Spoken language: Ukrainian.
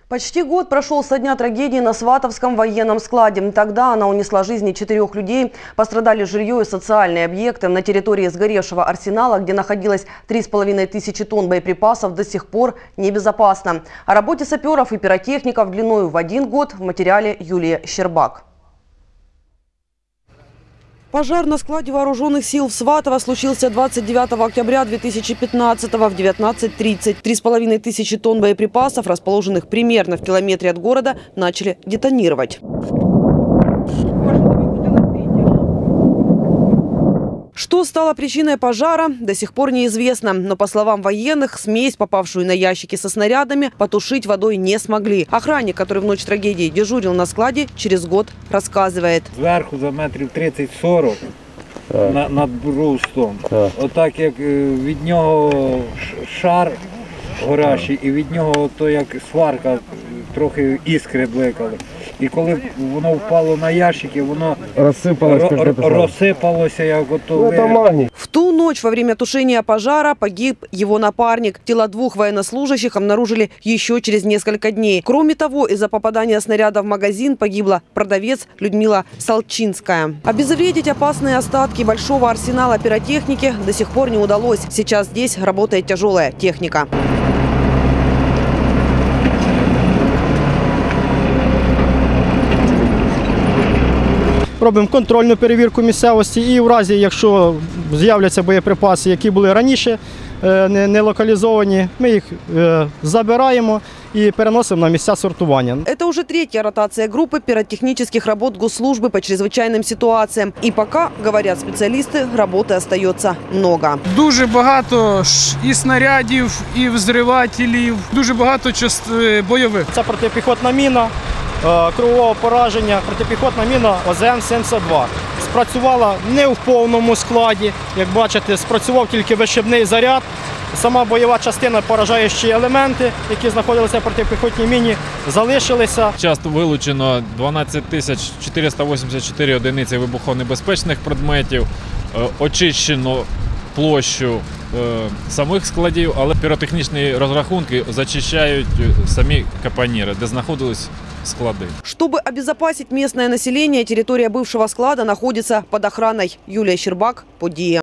Почти год прошел со дня трагедии на Сватовском военном складе. Тогда она унесла жизни 4 людей. Пострадали жилье и социальные объекты. На территории сгоревшего арсенала, где находилось 3500 тонн боеприпасов, до сих пор небезопасно. О работе саперов и пиротехников длиною в 1 год в материале Юлии Щербак. Пожар на складе вооруженных сил в Сватово случился 29 октября 2015 в 19:30. 3500 тонн боеприпасов, расположенных примерно в километре от города, начали детонировать. Что стало причиной пожара, до сих пор неизвестно. Но, по словам военных, смесь, попавшую на ящики со снарядами, потушить водой не смогли. Охранник, который в ночь трагедии дежурил на складе, через год рассказывает. Зверху за метрів 30-40 над брустом. Отак як від нього шар горячий і від нього то як сварка, трохи іскри блекали. І коли воно впало на ящики, воно розсипалося як готове. В ту ночь во время тушения пожара погиб его напарник. Тела 2 военнослужащих обнаружили еще через несколько дней. Кроме того, из-за попадания снаряда в магазин погибла продавец Людмила Салчинская. Обезвредить опасные остатки большого арсенала пиротехники до сих пор не удалось. Сейчас здесь работает тяжелая техника. Робимо контрольну перевірку місцевості і в разі, якщо з'являться боєприпаси, які були раніше не локалізовані, ми їх забираємо и переносим на места сортування. Это уже 3-я ротация группы пиротехнических работ госслужбы по чрезвычайным ситуациям. И пока, говорят специалисты, работы остается много. Дуже багато і снарядів, і взривателів, дуже багато бойових. Це протипіхотна міна кругового пораження, протипіхотна міна ОЗМ-72. Спрацювала не в повному складі, як бачите, спрацював тільки вишибний заряд. Сама бойова частина, поражаючі елементи, які знаходилися в протипіхотній міні, залишилися. Часто вилучено 12 484 одиниці вибухонебезпечних предметів, очищено площу самих складів, але піротехнічні розрахунки зачищають самі капоніри, де знаходились склады. Чтобы обезопасить местное население, территория бывшего склада находится под охраной. Юлия Щербак, Подія.